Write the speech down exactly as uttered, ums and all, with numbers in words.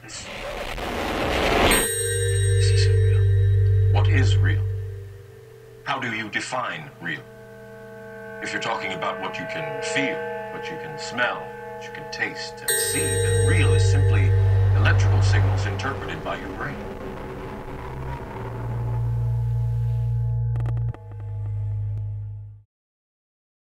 This, this isn't real. What is real? How do you define real? If you're talking about what you can feel, what you can smell, what you can taste and see, then real is simply electrical signals interpreted by your brain.